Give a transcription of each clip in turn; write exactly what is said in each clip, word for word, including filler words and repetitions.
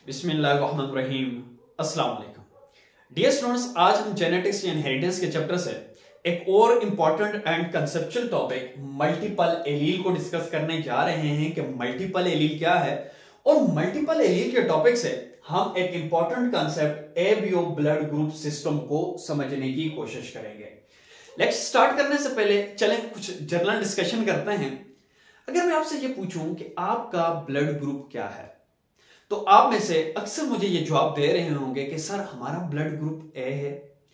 बिस्मिल्लाहिर्रहमानिर्रहीम। अस्सलाम वालेकुम डियर स्टूडेंट्स, आज हम जेनेटिक्स या इनहेरिटेंस के चैप्टर से एक और important and conceptual topic multiple allele को डिस्कस करने जा रहे हैं कि मल्टीपल एलील क्या है। और मल्टीपल एलील के टॉपिक से हम एक important concept ABO blood group system को समझने की कोशिश करेंगे। लेट्स स्टार्ट करने से पहले चलें कुछ जनरल डिस्कशन करते हैं। अगर मैं आपसे ये पूछूं कि आपका ब्लड ग्रुप क्या है, तो आप में से अक्सर मुझे ये जवाब दे रहे होंगे कि सर हमारा ब्लड ग्रुप ए है,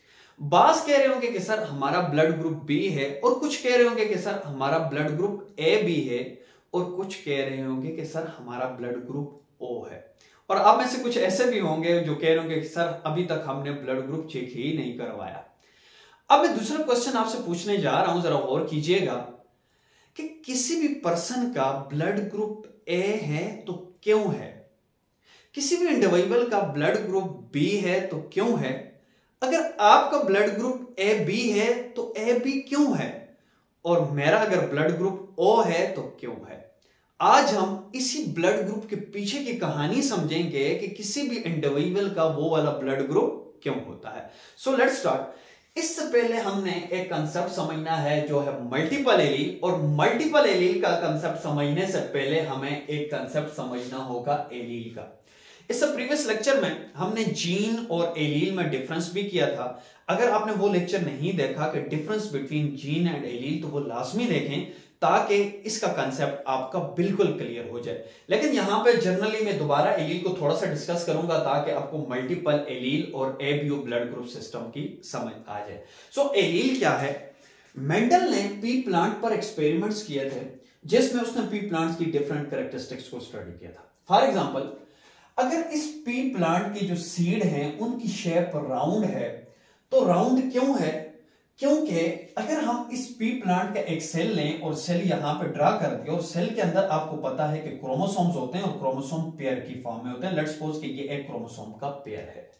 बास कह रहे होंगे कि सर हमारा ब्लड ग्रुप बी है, और कुछ कह रहे होंगे कि सर हमारा ब्लड ग्रुप ए बी है, और कुछ कह रहे होंगे कि सर हमारा ब्लड ग्रुप ओ है। और आप में से कुछ ऐसे भी होंगे जो कह रहे होंगे कि सर अभी तक हमने ब्लड ग्रुप चेक ही नहीं करवाया। अब मैं दूसरा क्वेश्चन आपसे पूछने जा रहा हूं, जरा गौर कीजिएगा कि किसी भी पर्सन का ब्लड ग्रुप ए है तो क्यों है, किसी भी इंडिविजुअल का ब्लड ग्रुप बी है तो क्यों है, अगर आपका ब्लड ग्रुप ए बी है तो ए बी क्यों है, और मेरा अगर ब्लड ग्रुप ओ है तो क्यों है। आज हम इसी ब्लड ग्रुप के पीछे की कहानी समझेंगे कि किसी भी इंडिविजुअल का वो वाला ब्लड ग्रुप क्यों होता है। So let's start. इससे पहले हमने एक कंसेप्ट समझना है जो है मल्टीपल एलील, और मल्टीपल एलील का कंसेप्ट समझने से पहले हमें एक कंसेप्ट समझना होगा एलील का। इस प्रीवियस लेक्चर में हमने जीन और एलील में डिफरेंस भी किया था। अगर आपने वो लेक्चर नहीं देखा कि difference between gene and allele, तो वो लाजमी देखें ताकि इसका कंसेप्ट आपका बिल्कुल क्लियर हो जाए। लेकिन यहां पे जनरली मैं दोबारा एलील को थोड़ा सा डिस्कस करूंगा ताकि आपको मल्टीपल एलील और एबीओ ब्लड ग्रुप सिस्टम की समझ आ जाए। सो so, एलील क्या है? मेंडल ने पी प्लांट पर एक्सपेरिमेंट्स किए थे जिसमें उसने पी प्लांट्स की डिफरेंट कैरेक्टरिस्टिक्स को स्टडी किया था। फॉर एग्जाम्पल, अगर इस पी प्लांट की जो सीड है उनकी शेप राउंड है, तो राउंड क्यों है? क्योंकि अगर हम इस पी प्लांट का एक सेल लें और सेल यहां पे ड्रा कर दिया, और सेल के अंदर आपको पता है कि क्रोमोसोम्स होते हैं और क्रोमोसोम पेयर की फॉर्म में होते हैं। लेट्स सपोज कि ये एक क्रोमोसोम का पेयर है।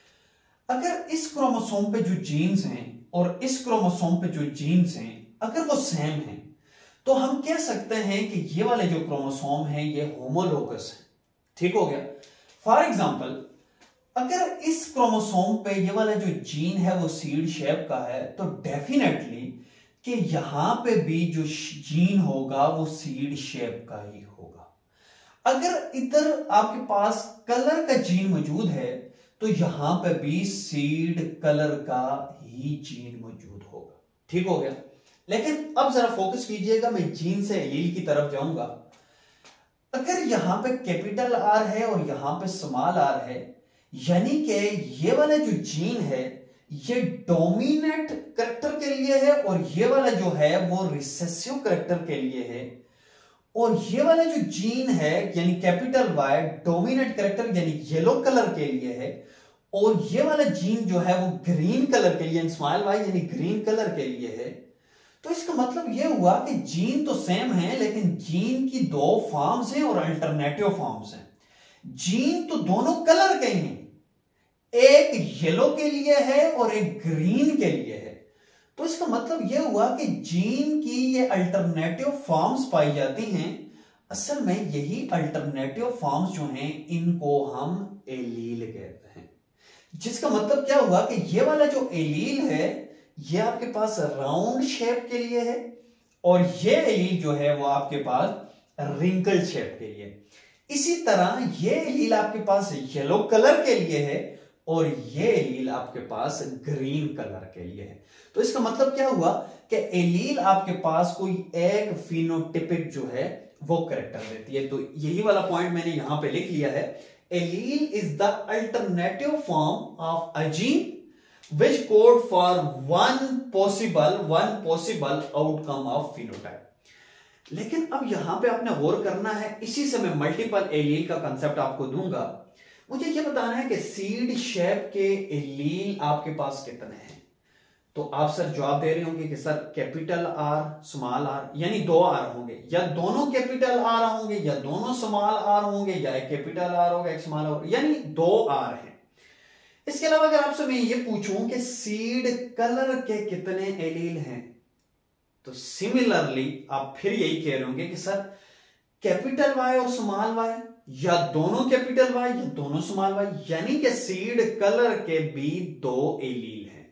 अगर इस क्रोमोसोम पे जो जीन्स हैं और इस क्रोमोसोम पे जो जीन्स हैं अगर वो सेम हैं, तो हम कह सकते हैं कि ये वाले जो क्रोमोसोम है ये होमोलोगस है। ठीक हो गया। फॉर एग्जाम्पल, अगर इस क्रोमोसोम पे ये वाला जो जीन है वो सीड शेप का है, तो डेफिनेटली कि यहां पे भी जो जीन होगा वो सीड शेप का ही होगा। अगर इधर आपके पास कलर का जीन मौजूद है, तो यहां पे भी सीड कलर का ही जीन मौजूद होगा। ठीक हो गया। लेकिन अब जरा फोकस कीजिएगा, मैं जीन से एलील की तरफ जाऊंगा। अगर यहां पे कैपिटल आर है और यहां पे स्मॉल आर है, यानी कि ये वाला जो जीन है ये डोमिनेंट करैक्टर के लिए है और ये वाला जो है वो रिसेसिव करैक्टर के लिए है, और ये वाला जो जीन है यानी कैपिटल वाई डोमिनेंट करैक्टर यानी येलो कलर के लिए है, और ये वाला जीन जो है वो ग्रीन कलर के लिए, स्मॉल वाई यानी ग्रीन कलर के लिए है। तो इसका मतलब यह हुआ कि जीन तो सेम है, लेकिन जीन की दो फॉर्म्स हैं और अल्टरनेटिव फॉर्म्स हैं। जीन तो दोनों कलर के हैं, एक येलो के लिए है और एक ग्रीन के लिए है। तो इसका मतलब यह हुआ कि जीन की ये अल्टरनेटिव फॉर्म्स पाई जाती हैं। असल में यही अल्टरनेटिव फॉर्म्स जो हैं इनको हम एलील कहते हैं, जिसका मतलब क्या हुआ कि ये वाला जो एलील है ये आपके पास राउंड शेप के लिए है, और ये एलील जो है वो आपके पास रिंकल शेप के लिए। इसी तरह ये एलील आपके पास येलो कलर के लिए है और ये एलील आपके पास ग्रीन कलर के लिए है। तो इसका मतलब क्या हुआ कि एलील आपके पास कोई एक फिनोटाइपिक जो है वो कैरेक्टर देती है। तो यही वाला पॉइंट मैंने यहां पे लिख लिया है। Allele is the alternative form of a gene which code for one possible one possible outcome of phenotype। लेकिन अब यहां पे आपने गौर करना है, इसी से मैं मल्टीपल एलील का कंसेप्ट आपको दूंगा। मुझे यह बताना है कि सीड शेप के एलील आपके पास कितने हैं। तो आप सर जवाब दे रहे होंगे कि sir capital R small R, यानी दो आर होंगे, या दोनों कैपिटल आर होंगे या दोनों स्मॉल आर होंगे, या एक कैपिटल आर होगा एक स्मॉल आर, यानी दो आर हैं। इसके अलावा अगर आपसे मैं ये पूछूं कि सीड कलर के कितने एलील हैं, तो सिमिलरली आप फिर यही कह रहे होंगे कि सर कैपिटल वाई और स्मॉल वाई या दोनों कैपिटल वाई या दोनों स्मॉल वाई, यानी कि सीड कलर के भी दो एलील हैं।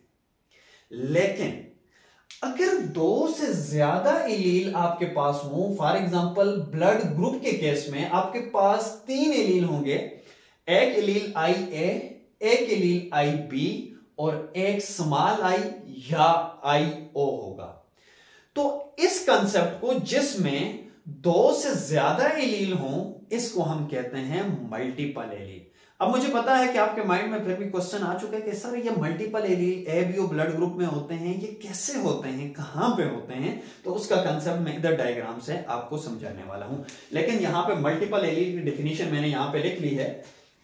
लेकिन अगर दो से ज्यादा एलील आपके पास हो, फॉर एग्जांपल ब्लड ग्रुप के केस में आपके पास तीन एलील होंगे, एक एलील आई ए, एक एलील आई बी और एक स्मॉल आई या आई ओ होगा। तो इस कंसेप्ट को जिसमें दो से ज्यादा एलील हों, इसको हम कहते हैं मल्टीपल एलील। अब मुझे पता है कि आपके माइंड में फिर भी क्वेश्चन आ चुका है कि सर ये multiple allele A B O blood group में होते हैं, ये कैसे होते हैं, कहां पे होते हैं? तो उसका कंसेप्ट मैं इधर डायग्राम से आपको समझाने वाला हूं। लेकिन यहां पे मल्टीपल एलील की डेफिनेशन मैंने यहां पे लिख ली है,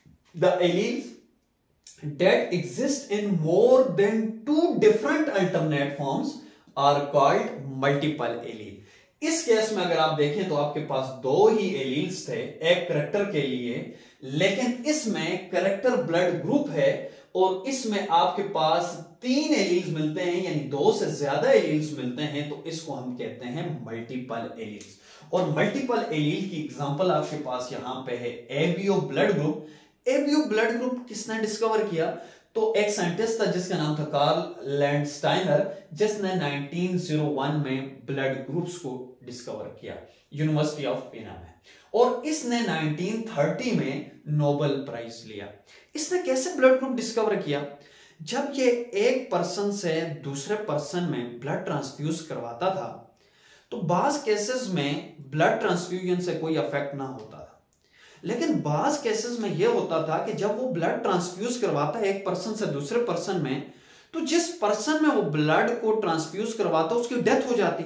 the alleles that exist in more than two different alternate forms are called multiple allele। इस केस में अगर आप देखें तो आपके पास दो ही एलील्स थे एक करेक्टर के लिए, लेकिन इसमें करेक्टर ब्लड ग्रुप है और इसमें आपके पास तीन एलील्स मिलते हैं, यानी दो से ज्यादा एलील्स मिलते हैं, तो इसको हम कहते हैं मल्टीपल एलील्स। और मल्टीपल एलील की एग्जांपल आपके पास यहां पे है ABO blood group. ABO blood group किसने डिस्कवर किया? तो एक साइंटिस्ट था जिसका नाम था कार्ल लैंडस्टाइनर, जिसने उन्नीस सौ एक में ब्लड ग्रुप्स को डिस्कवर किया यूनिवर्सिटी ऑफ वीना में, और इसने उन्नीस सौ तीस में नोबेल प्राइज लिया। इसने कैसे ब्लड ग्रुप डिस्कवर किया? जब ये एक पर्सन से दूसरे पर्सन में ब्लड ट्रांसफ्यूज करवाता था, तो बाज केसेस में ब्लड ट्रांसफ्यूजन से कोई अफेक्ट ना होता था, लेकिन बाज केसेस में यह होता था कि जब वो ब्लड ट्रांसफ्यूज करवाता है एक पर्सन से दूसरे पर्सन में, तो जिस पर्सन में वो ब्लड को ट्रांसफ्यूज करवाता उसकी डेथ हो जाती।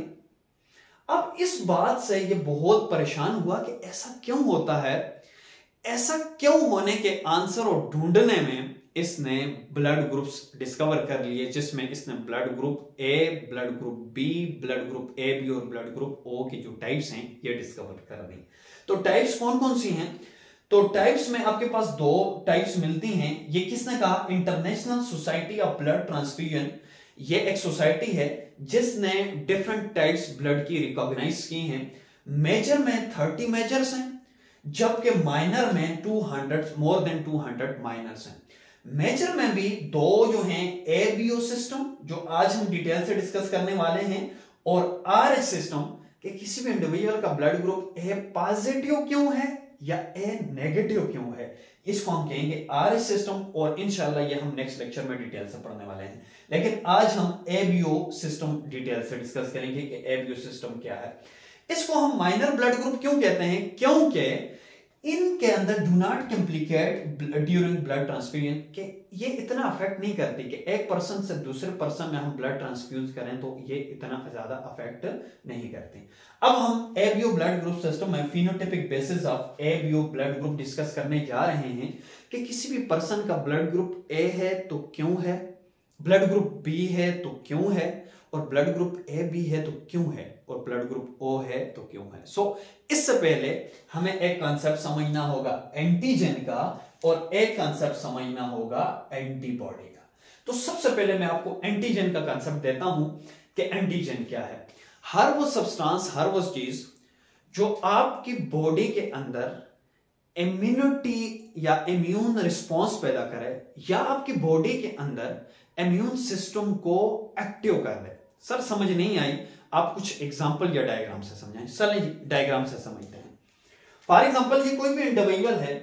अब इस बात से ये बहुत परेशान हुआ कि ऐसा क्यों होता है, ऐसा क्यों होने के आंसर और ढूंढने में इसने ब्लड ग्रुप्स डिस्कवर कर लिए, जिसमें इसने blood group A, blood group B, blood group A B और ब्लड ग्रुप ओ की जो टाइप्स हैं ये डिस्कवर कर दी। तो टाइप्स कौन कौन सी हैं? तो टाइप्स में आपके पास दो टाइप्स मिलती हैं। ये किसने कहा? International society of blood transfusion. ये एक सोसाइटी है जिसने डिफरेंट टाइप्स ब्लड की रिकॉग्नाइज की हैं। मेजर में थर्टी मेजर्स हैं, जबकि माइनर में two hundred, more than two hundred minors हैं। मेजर में भी दो जो हैं, एबीओ सिस्टम जो आज हम डिटेल से डिस्कस करने वाले हैं, और आरएस सिस्टम कि किसी भी इंडिविजुअल का ब्लड ग्रुप ए पॉजिटिव क्यों है या ए नेगेटिव क्यों है, इसको हम कहेंगे आरएस सिस्टम, और इंशाल्लाह ये हम नेक्स्ट लेक्चर में डिटेल से पढ़ने वाले हैं। लेकिन आज हम एबीओ सिस्टम डिटेल से डिस्कस करेंगे कि एबीओ सिस्टम क्या है। इसको हम माइनर ब्लड ग्रुप क्यों कहते हैं? क्योंकि इनके अंदर do not complicate during blood transfusion, के ये इतना अफेक्ट नहीं करती कि एक पर्सन से दूसरे पर्सन में हम ब्लड ट्रांसफ्यूज करें तो ये इतना ज्यादा अफेक्ट नहीं करती। अब हम एबीओ ब्लड ग्रुप सिस्टम में phenotypic basis of ABO blood group discuss करने जा रहे हैं कि किसी भी पर्सन का ब्लड ग्रुप ए है तो क्यों है, ब्लड ग्रुप बी है तो क्यों है, और ब्लड ग्रुप ए बी है तो क्यों है, और ब्लड ग्रुप ओ है तो क्यों है। सो so, इससे पहले हमें एक कॉन्सेप्ट समझना होगा एंटीजन का, और एक कॉन्सेप्ट समझना होगा एंटीबॉडी का। तो सबसे पहले मैं आपको एंटीजन का कॉन्सेप्ट देता हूं कि एंटीजन क्या है। हर वो सब्सटेंस, हर वो चीज जो आपकी बॉडी के अंदर इम्यूनिटी या इम्यून रिस्पॉन्स पैदा करे, या आपकी बॉडी के अंदर इम्यून सिस्टम को एक्टिव कर दे। सर समझ नहीं आई, आप कुछ एग्जांपल या डायग्राम से समझाएं। चलिए डायग्राम से समझते हैं। फॉर एग्जांपल ये कोई भी इंडिविजुअल है,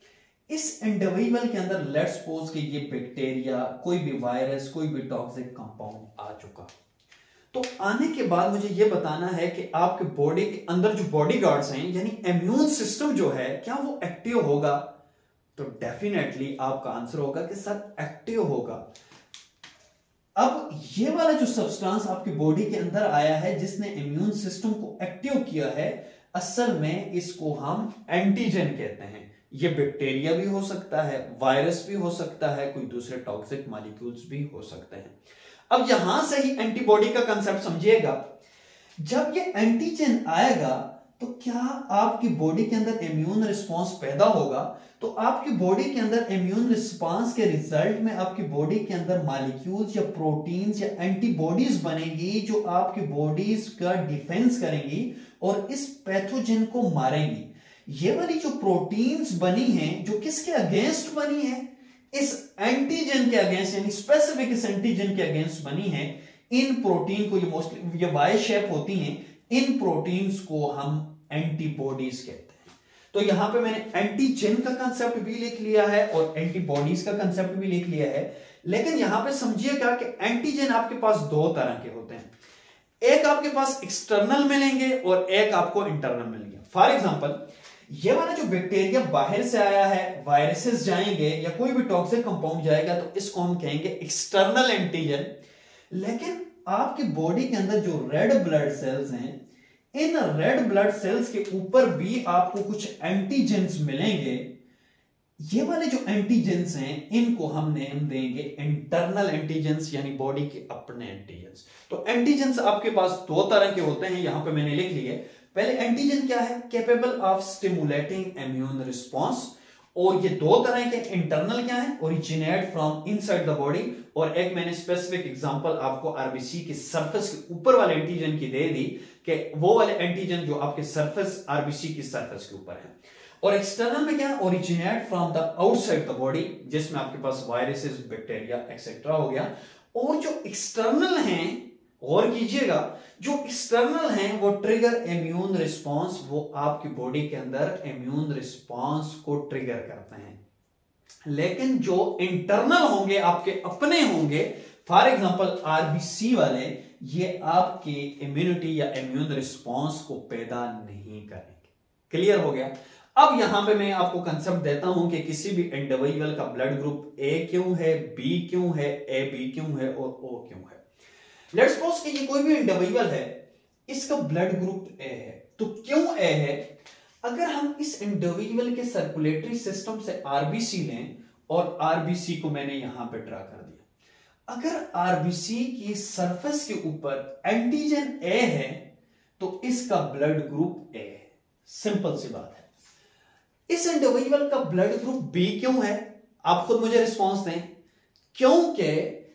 इस इंडिविजुअल के अंदर लेट्स सपोज कि ये बैक्टीरिया, कोई भी वायरस, कोई भी टॉक्सिक कंपाउंड आ चुका, तो आने के बाद मुझे ये बताना है कि आपके बॉडी के अंदर जो बॉडी गार्ड्स हैं, यानी इम्यून सिस्टम जो है, क्या वो एक्टिव होगा? तो डेफिनेटली आपका आंसर होगा कि सर एक्टिव होगा। अब ये वाला जो सब्सटेंस आपकी बॉडी के अंदर आया है जिसने इम्यून सिस्टम को एक्टिव किया है, असल में इसको हम एंटीजन कहते हैं। ये बैक्टीरिया भी हो सकता है, वायरस भी हो सकता है, कोई दूसरे टॉक्सिक मॉलिक्यूल्स भी हो सकते हैं। अब यहां से ही एंटीबॉडी का कंसेप्ट समझिएगा। जब ये एंटीजन आएगा तो क्या आपकी बॉडी के अंदर इम्यून रिस्पांस पैदा होगा, तो आपकी बॉडी के अंदर इम्यून रिस्पांस के रिजल्ट में आपकी बॉडी के अंदर मॉलिक्यूल्स या प्रोटीन्स या एंटीबॉडीज बनेगी जो आपकी बॉडीज का डिफेंस करेंगी और इस पैथोजन को मारेंगी। ये वाली जो प्रोटीन्स बनी हैं जो किसके अगेंस्ट बनी है, इस एंटीजन के अगेंस्ट, यानी स्पेसिफिक इस एंटीजन के अगेंस्ट बनी है। इन प्रोटीन को, ये मोस्टली ये वाई शेप होती हैं, इन प्रोटीन्स को हम एंटीबॉडीज कहते हैं। तो यहां पे मैंने एंटीजन का कंसेप्ट भी लिख लिया है और एंटीबॉडीज का कंसेप्ट भी लिख लिया है। लेकिन यहां पे समझिए क्या कि एंटीजन आपके पास दो तरह के होते हैं, एक आपके पास एक्सटर्नल मिलेंगे और एक आपको इंटरनल मिलेंगे। फॉर एग्जांपल, ये वाला जो बैक्टीरिया बाहर से आया है, वायरसेस जाएंगे या कोई भी टॉक्सिक कंपाउंड जाएगा, तो इसको हम कहेंगे एक्सटर्नल एंटीजन। लेकिन आपकी बॉडी के अंदर जो रेड ब्लड सेल्स हैं, इन रेड ब्लड सेल्स के ऊपर भी आपको कुछ एंटीजेंस मिलेंगे। ये वाले जो एंटीजेंस हैं, इनको हम नेम देंगे इंटरनल एंटीजेंस, यानी बॉडी के अपने एंटीजेंस। तो एंटीजेंस आपके पास दो तरह के होते हैं, यहां पे मैंने लिख लिए। पहले एंटीजन क्या है, capable of stimulating immune response. और ये दो तरह के, इंटरनल क्या है, originate from inside the body, और एक मैंने स्पेसिफिक एग्जांपल आपको आरबीसी के सरफेस के ऊपर वाले एंटीजन की दे दी कि वो वाले एंटीजन जो आपके सरफेस, आरबीसी की सरफेस के ऊपर है। और एक्सटर्नल में क्या है, originate from the outside the body, जिसमें आपके पास वायरसेस, बैक्टीरिया एक्सेट्रा हो गया। और जो एक्सटर्नल हैं, गौर कीजिएगा, जो एक्सटर्नल हैं वो ट्रिगर इम्यून रिस्पांस, वो आपकी बॉडी के अंदर इम्यून रिस्पांस को ट्रिगर करते हैं। लेकिन जो इंटरनल होंगे, आपके अपने होंगे, फॉर एग्जांपल आरबीसी वाले, ये आपके इम्यूनिटी या इम्यून रिस्पांस को पैदा नहीं करेंगे। क्लियर हो गया। अब यहां पे मैं आपको कंसेप्ट देता हूं कि किसी भी इंडिविजुअल का ब्लड ग्रुप ए क्यों है, बी क्यों है, ए बी क्यों है और ओ क्यों है। लेट्स सपोज कि ये कोई भी इंडिविजुअल है, इसका ब्लड ग्रुप ए है, तो क्यों ए है? अगर हम इस इंडिविजुअल के सर्कुलेटरी सिस्टम से आरबीसी लें, और आरबीसी को मैंने यहां पे ड्रा कर दिया, अगर आरबीसी की सरफेस के ऊपर एंटीजन ए है तो इसका ब्लड ग्रुप ए है। सिंपल सी बात है। इस इंडिविजुअल का ब्लड ग्रुप बी क्यों है? आप खुद मुझे रिस्पॉन्स दें। क्योंकि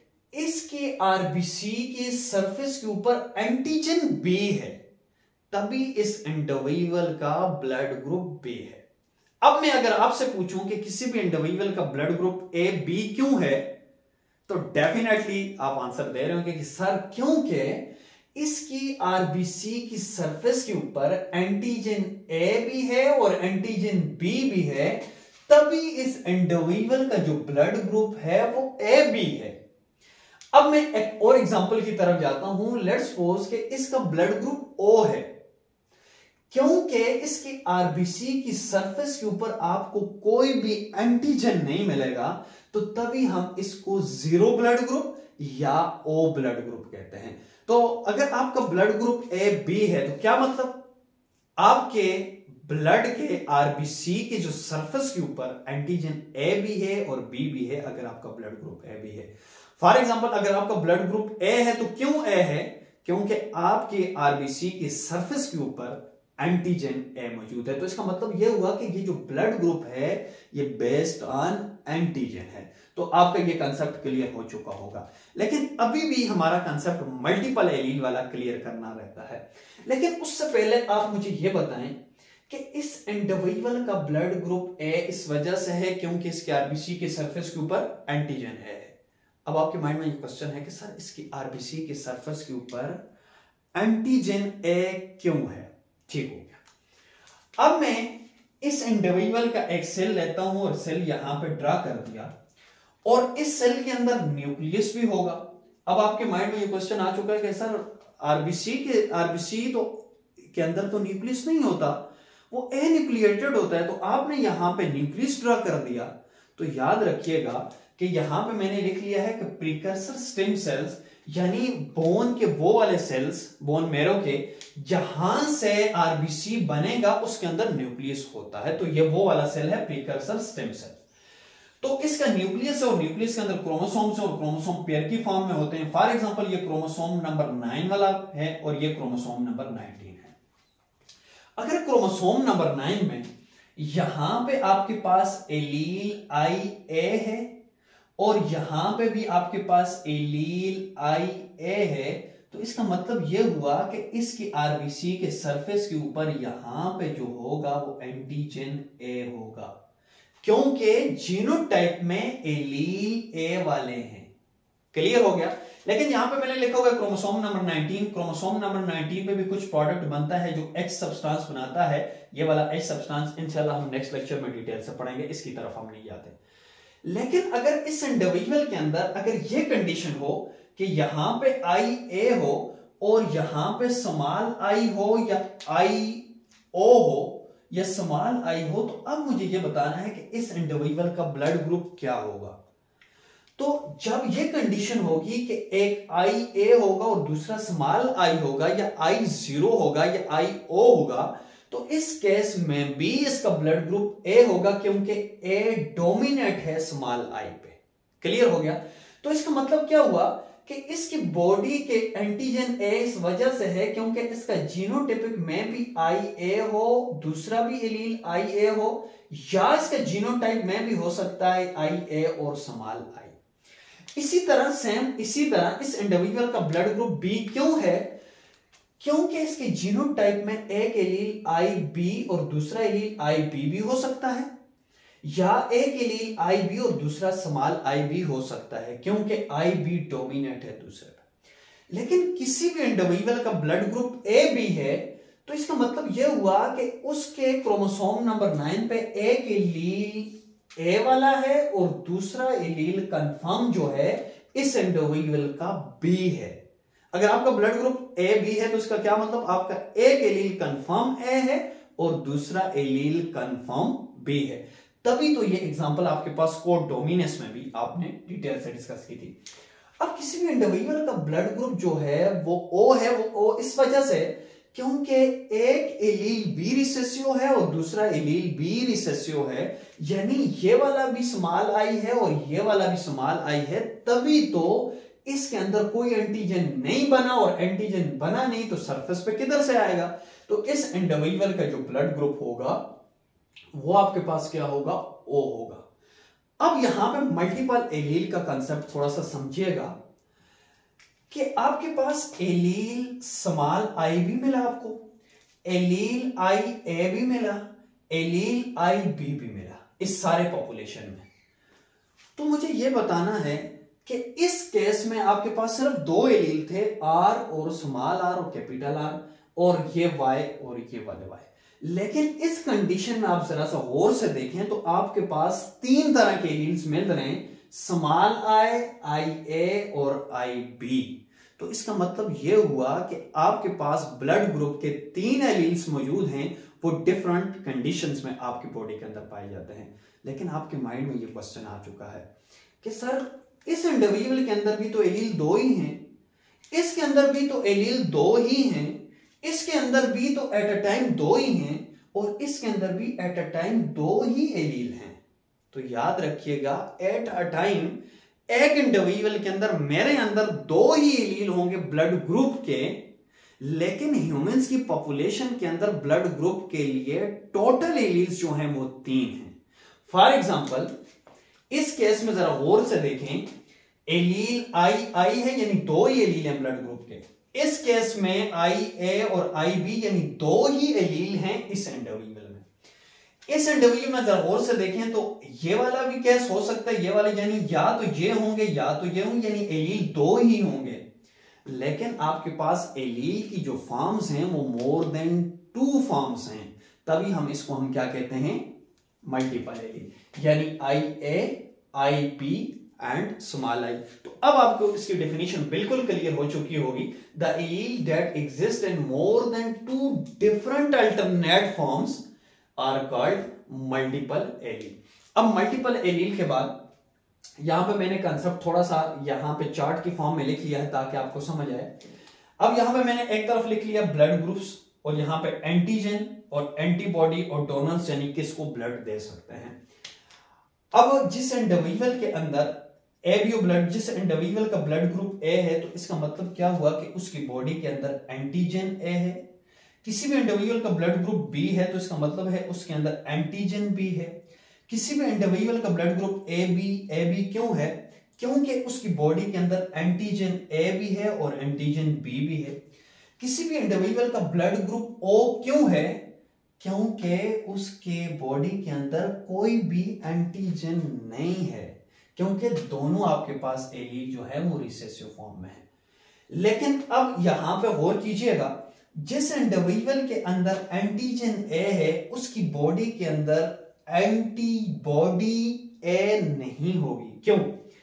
इसके आरबीसी के सरफेस के ऊपर एंटीजन बी है, तभी इस इंडिविजुअल का ब्लड ग्रुप बी है। अब मैं अगर आपसे पूछूं कि किसी भी इंडिविजुअल का ब्लड ग्रुप ए बी क्यों है, तो डेफिनेटली आप आंसर दे रहे होंगे कि सर क्योंकि इसकी आरबीसी की सरफेस के ऊपर एंटीजन ए भी है और एंटीजन बी भी है, तभी इस इंडिविजुअल का जो ब्लड ग्रुप है वो ए बी है। अब मैं एक और एग्जांपल की तरफ जाता हूं। लेट्स सपोज कि इसका ब्लड ग्रुप ओ है, क्योंकि इसकी आरबीसी की सरफेस के ऊपर आपको कोई भी एंटीजन नहीं मिलेगा, तो तभी हम इसको जीरो ब्लड ग्रुप या ओ ब्लड ग्रुप कहते हैं। तो अगर आपका ब्लड ग्रुप ए बी है, तो क्या मतलब, आपके ब्लड के आरबीसी के जो सरफेस के ऊपर एंटीजन ए भी है और बी भी है, अगर आपका ब्लड ग्रुप ए भी है। फॉर एग्जांपल, अगर आपका ब्लड ग्रुप ए है, तो क्यों ए है? क्योंकि आपके आरबीसी के सरफेस के ऊपर एंटीजन ए मौजूद है। तो इसका मतलब यह हुआ कि ये जो ब्लड ग्रुप है ये बेस्ड ऑन एंटीजन है। तो आपका ये कंसेप्ट क्लियर हो चुका होगा। लेकिन अभी भी हमारा कंसेप्ट मल्टीपल एलील वाला क्लियर करना रहता है। लेकिन उससे पहले आप मुझे ये बताएं कि इस इंडिविजुअल का ब्लड ग्रुप ए इस वजह से है क्योंकि इसके आरबीसी के सरफेस के ऊपर एंटीजन है। अब आपके माइंड में ये क्वेश्चन है कि सर इसकी आरबीसी के सरफेस के ऊपर एंटीजन ए क्यों है? ठीक हो गया। अब मैं इस इंडिविजुअल का एक सेल लेता हूं और सेल यहां पे ड्रा कर दिया, और इस सेल के अंदर न्यूक्लियस भी होगा। अब आपके माइंड में ये क्वेश्चन आ चुका है कि सर आरबीसी के आरबीसी तो के अंदर तो न्यूक्लियस नहीं होता, वो एन्यूक्लिएटेड होता है। तो आपने यहां पे न्यूक्लियस ड्रा कर दिया, तो याद रखिएगा कि यहां पे मैंने लिख लिया है कि प्रीकर्सर स्टेम सेल्स, यानी बोन के वो वाले सेल्स, बोन मैरो के, जहां से आरबीसी बनेगा उसके अंदर न्यूक्लियस होता है। तो ये वो वाला सेल है प्रीकर्सर स्टेम सेल। तो इसका न्यूक्लियस है और न्यूक्लियस के अंदर क्रोमोसोम्स है और क्रोमोसोम पेयर की फॉर्म में होते हैं। फॉर एग्जांपल, ये क्रोमोसोम नंबर नाइन वाला है और ये क्रोमोसोम नंबर नाइनटीन है। अगर क्रोमोसोम नंबर नाइन में यहां पे आपके पास एलील आई ए है और यहां पे भी आपके पास एलील आई ए है, तो इसका मतलब यह हुआ कि इसकी आरबीसी के सरफेस के ऊपर यहां पे जो होगा वो एंटीजन ए होगा, क्योंकि जीनोटाइप में एलील ए वाले हैं। क्लियर हो गया। लेकिन यहां पे मैंने लिखा हुआ है chromosome number nineteen. Chromosome number nineteen पे भी कुछ प्रोडक्ट बनता है जो एच सब्सटेंस बनाता है। ये वाला एच सब्सटेंस इंशाल्लाह हम नेक्स्ट लेक्चर में डिटेल से पढ़ेंगे, इसकी तरफ हम नहीं जाते। लेकिन अगर इस इंडिविजुअल के अंदर अगर ये कंडीशन हो कि यहां पे आई ए हो और यहां पे स्मॉल आई हो या आई ओ हो या स्मॉल आई हो, तो अब मुझे ये बताना है कि इस इंडिविजुअल का ब्लड ग्रुप क्या होगा। तो जब ये कंडीशन होगी कि एक आई ए होगा और दूसरा स्मॉल आई होगा या आई जीरो होगा या आई ओ होगा, तो इस केस में भी इसका ब्लड ग्रुप ए होगा, क्योंकि ए डोमिनेट है स्मॉल आई पे। क्लियर हो गया। तो इसका मतलब क्या हुआ कि इसकी बॉडी के एंटीजन ए इस वजह से है क्योंकि इसका जीनोटाइपिक में भी आई ए हो, दूसरा भी एलील आई ए हो, या इसका जीनोटाइप में भी हो सकता है आई ए और स्मॉल आई। इसी तरह सेम इसी तरह इस इंडिविजुअल का ब्लड ग्रुप बी क्यों है? क्योंकि इसके जीनोटाइप में एक एलील आई बी और दूसरा एलील आई बी भी हो सकता है, या एक एलील आई बी और दूसरा स्मॉल आई बी हो सकता है, क्योंकि आई बी डोमिनेट है दूसरे पे। लेकिन किसी भी इंडिविजुअल का ब्लड ग्रुप ए बी है, तो इसका मतलब यह हुआ कि उसके क्रोमोसोम नंबर नाइन पे एक एलील ए वाला है और दूसरा एलील कंफर्म जो है इस इंडिविजुअल का बी है। अगर आपका ब्लड ग्रुप ए बी है तो इसका क्या मतलब, आपका एक एलील कंफर्म ए है और दूसरा एलील कंफर्म बी है। तभी तो ये एग्जांपल आपके पास कोड डोमिनेंस में भी आपने डिटेल से डिस्कस की थी। अब किसी भी इंडिविजुअल का ब्लड ग्रुप जो है वो ओ है, वो ओ इस वजह से क्योंकि एक एलील बी रिसेसिव है और दूसरा एलील बी रिसेसिव है, यानी ये वाला भी स्मॉल आई है और ये वाला भी स्मॉल आई है, तभी तो इसके अंदर कोई एंटीजन नहीं बना, और एंटीजन बना नहीं तो सरफेस पे किधर से आएगा। तो इस इंडिविजुअल का जो ब्लड ग्रुप होगा वो आपके पास क्या होगा, ओ होगा। अब यहां पे मल्टीपल एलील का कंसेप्ट थोड़ा सा समझिएगा कि आपके पास एलील स्मॉल आई भी मिला, आपको एलील आई ए भी मिला, एलील आई बी भी मिला इस सारे पॉपुलेशन में। तो मुझे यह बताना है कि इस केस में आपके पास सिर्फ दो एलील थे, आर और स्मॉल आर और कैपिटल आर, और ये वाई और ये वाले वाई। लेकिन इस कंडीशन में आप जरा सा गौर से देखें तो आपके पास तीन तरह के एलील्स मिल रहे हैं, स्मॉल आई, आई ए और आई बी। तो इसका मतलब यह हुआ कि आपके पास ब्लड ग्रुप के तीन एलील्स मौजूद हैं, वो डिफरेंट कंडीशंस में आपकी बॉडी के अंदर पाए जाते हैं। लेकिन आपके माइंड में ये क्वेश्चन आ चुका है कि सर इस इंडिविजुअल के अंदर भी तो एलील दो ही हैं, इसके अंदर भी तो एलील दो ही हैं, इसके अंदर भी तो एट अ टाइम दो ही हैं, और इसके अंदर भी एट अ टाइम दो ही एलील हैं। तो याद रखिएगा, एट अ टाइम एक इंडिविजुअल के अंदर मेरे अंदर दो ही एलील होंगे ब्लड ग्रुप के, लेकिन ह्यूमंस की पॉपुलेशन के अंदर ब्लड ग्रुप के लिए टोटल एलील्स जो हैं वो तीन हैं। फॉर एग्जांपल इस केस में जरा गौर से देखें, एलील आई आई है यानी दो ही एलील हैं ब्लड ग्रुप के। इस केस में आई ए और आई बी यानी दो ही एलील हैं इस इंडिविजुअल में। इस इंडिविजुअल में जरा गौर से देखें तो ये वाला भी केस हो सकता है, ये वाले यानी या तो ये होंगे या तो ये होंगे, यानी एलील दो ही होंगे। लेकिन आपके पास एलील की जो फॉर्म्स हैं वो मोर देन टू फॉर्म्स हैं, तभी हम इसको हम क्या कहते हैं, मल्टीपल एलील, यानी I A, I B and small I. तो अब आपको इसकी डेफिनेशन बिल्कुल क्लियर हो चुकी होगी। The allele that exist in more than two different alternate forms are called multiple allele. अब मल्टीपल एलील के बाद यहां पे मैंने कंसेप्ट थोड़ा सा यहां पे चार्ट की फॉर्म में लिख लिया है ताकि आपको समझ आए। अब यहां पे मैंने एक तरफ लिख लिया ब्लड ग्रुप्स, और यहां पे एंटीजन और एंटीबॉडी और डोनर्स यानी किसको ब्लड दे सकते हैं। अब जिस इंडिविजुअल के अंदर एबीओ ब्लड, जिस इंडिविजुअल का ब्लड ग्रुप ए है, तो इसका मतलब क्या हुआ कि उसकी बॉडी के अंदर एंटीजन ए है। किसी भी इंडिविजुअल का ब्लड ग्रुप बी है तो इसका मतलब है उसके अंदर एंटीजन बी है। किसी भी इंडिविजुअल का blood group A B A B क्यों है? क्योंकि उसकी बॉडी के अंदर एंटीजन ए भी है और एंटीजन बी भी है। किसी भी इंडिविजुअल का ब्लड ग्रुप ओ क्यों है? क्योंकि उसके बॉडी के अंदर कोई भी एंटीजन नहीं है, क्योंकि दोनों आपके पास एलील जो है वो रिसेसिव फॉर्म में है। लेकिन अब यहां पे गौर कीजिएगा, जिस इंडिविजुअल के अंदर एंटीजन ए है उसकी बॉडी के अंदर एंटीबॉडी ए नहीं होगी। क्यों?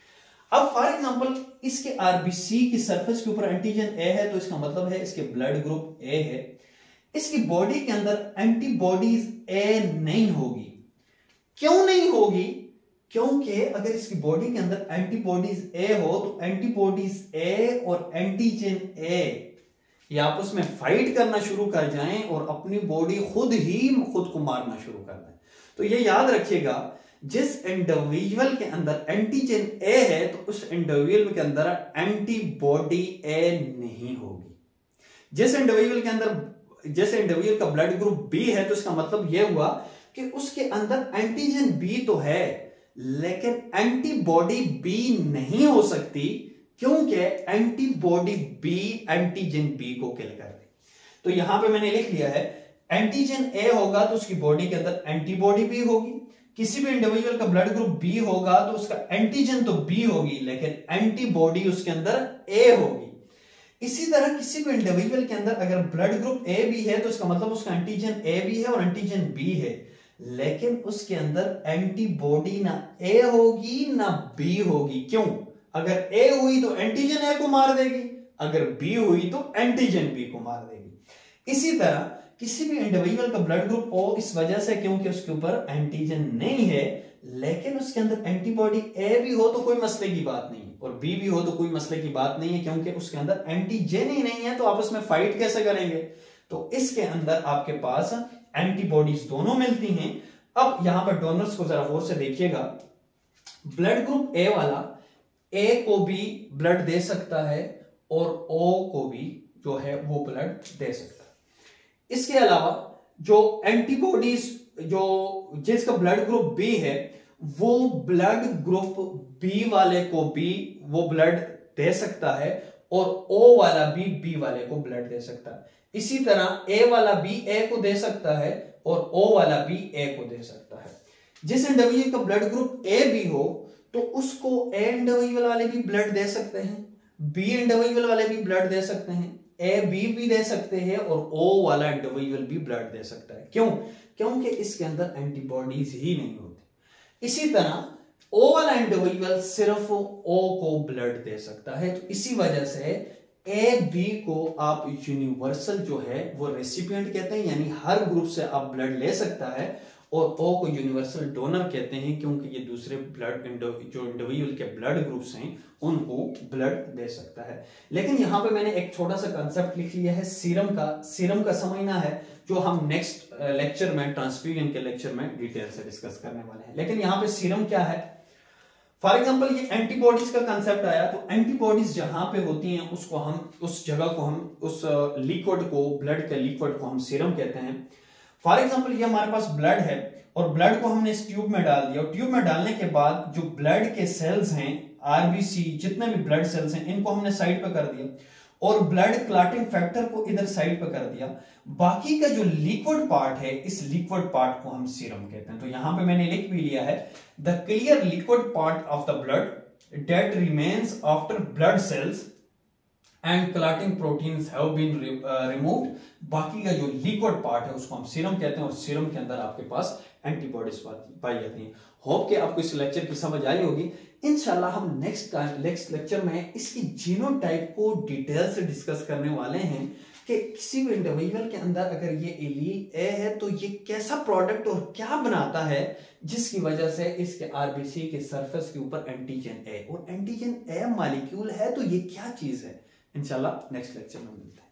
अब फॉर एग्जांपल इसके आरबीसी की सरफेस के ऊपर एंटीजन ए है, तो इसका मतलब है इसके ब्लड ग्रुप ए है। इसकी बॉडी के अंदर एंटीबॉडीज ए नहीं होगी। क्यों नहीं होगी? क्योंकि अगर इसकी बॉडी के अंदर एंटीबॉडीज ए हो तो एंटीबॉडीज ए और एंटीजन ए ये आपस में फाइट करना शुरू कर जाएं और अपनी बॉडी खुद ही खुद को मारना शुरू कर दें। तो ये याद रखिएगा, जिस इंडिविजुअल के अंदर एंटीजन ए है तो उस इंडिविजुअल के अंदर एंटीबॉडी ए नहीं होगी। जिस इंडिविजुअल के अंदर जैसे इंडिविजुअल का ब्लड ग्रुप बी है तो इसका मतलब यह हुआ कि उसके अंदर एंटीजन बी तो है लेकिन एंटीबॉडी बी नहीं हो सकती, क्योंकि एंटीबॉडी बी एंटीजन बी को किल कर दे। तो यहां पे मैंने लिख लिया है एंटीजन ए होगा तो उसकी बॉडी के अंदर एंटीबॉडी बी होगी। किसी भी इंडिविजुअल का ब्लड ग्रुप बी होगा तो उसका एंटीजन तो बी होगी लेकिन एंटीबॉडी उसके अंदर ए होगी। इसी तरह किसी भी इंडिविजुअल के अंदर अगर ब्लड ग्रुप ए भी है तो इसका मतलब उसका एंटीजन ए भी है और एंटीजन बी है, लेकिन उसके अंदर एंटीबॉडी ना ए होगी ना बी होगी। क्यों? अगर ए हुई तो एंटीजन ए को मार देगी, अगर बी हुई तो एंटीजन बी को मार देगी। इसी तरह किसी भी इंडिविजुअल का ब्लड ग्रुप ओ इस वजह से क्योंकि उसके ऊपर एंटीजन नहीं है लेकिन उसके अंदर एंटीबॉडी ए भी हो तो कोई मसले की बात नहीं और बी भी हो तो कोई मसले की बात नहीं है, क्योंकि उसके अंदर एंटीजन ही नहीं है तो आपस में फाइट कैसे करेंगे? तो इसके अंदर आपके पास एंटीबॉडीज दोनों मिलती हैं। अब यहां पर डोनर्स को जरा गौर से देखिएगा, ब्लड ग्रुप ए वाला ए को भी ब्लड दे सकता है और ओ को भी जो है वो ब्लड दे सकता है। इसके अलावा जो एंटीबॉडीज जो जिसका ब्लड ग्रुप बी है वो ब्लड ग्रुप बी वाले को भी वो ब्लड दे सकता है और ओ वाला भी बी वाले को ब्लड दे सकता है। इसी तरह ए वाला बी ए को दे सकता है और ओ वाला भी ए को दे सकता है। जिस इंडिविजुअल का ब्लड ग्रुप ए भी हो तो उसको ए इंडिविजुअल वाले भी ब्लड दे सकते हैं, बी इंडिविजुअल वाले भी ब्लड दे सकते हैं, ए बी भी दे सकते हैं और ओ वाला इंडिविजुअल भी ब्लड दे सकता है। क्यों? क्योंकि इसके अंदर एंटीबॉडीज ही नहीं होती। इसी तरह ओ वाला इंडिविजुअल सिर्फ ओ को ब्लड दे सकता है। तो इसी वजह से ए बी को आप यूनिवर्सल जो है वो रेसिपिएंट कहते हैं, यानी हर ग्रुप से आप ब्लड ले सकता है, और ओ को यूनिवर्सल डोनर कहते हैं क्योंकि ये दूसरे ब्लड जो इंडिविजुअल के ब्लड ग्रुप्स हैं उनको ब्लड दे सकता है। लेकिन यहां पे मैंने एक छोटा सा कंसेप्ट लिख लिया है सीरम का। सीरम का समझना है जो हम नेक्स्ट लेक्चर में ट्रांसफ्यूजन के लेक्चर में डिटेल से डिस्कस करने वाले हैं। लेकिन यहां पे सीरम क्या है? फॉर एग्जांपल ये एंटीबॉडीज का कंसेप्ट आया, तो एंटीबॉडीज जहां पे होती हैं उसको हम उस जगह को हम उस लिक्विड को ब्लड के लिक्विड को हम सीरम कहते हैं। फॉर एग्जांपल ये हमारे पास ब्लड है और ब्लड को हमने इस ट्यूब में डाल दिया और ट्यूब में डालने के बाद जो ब्लड के सेल्स हैं आरबीसी जितने भी ब्लड सेल्स हैं इनको हमने साइड पे कर दिया और ब्लड क्लॉटिंग फैक्टर को इधर साइड पे कर दिया। बाकी का जो लिक्विड पार्ट है इस लिक्विड पार्ट को हम सीरम कहते हैं। तो यहां पे मैंने लिख भी लिया है the clear liquid part of the blood that remains after blood cells and clotting proteins have been removed. बाकी का जो लिक्विड पार्ट है उसको हम सीरम कहते हैं और सीरम के अंदर आपके पास एंटीबॉडीज पाई जाती हैं। होप कि आपको इस लेक्चर की समझ आई होगी। इंशाल्लाह हम नेक्स्ट नेक्स्ट लेक्चर में इसकी जीनोटाइप को डिटेल से डिस्कस करने वाले हैं कि किसी भी इंडिविजुअल के अंदर अगर ये एलील ए है तो ये कैसा प्रोडक्ट और क्या बनाता है जिसकी वजह से इसके आरबीसी के सरफेस के ऊपर एंटीजन ए और एंटीजन ए मॉलिक्यूल है, तो ये क्या चीज है। इंशाल्लाह नेक्स्ट लेक्चर में मिलते हैं।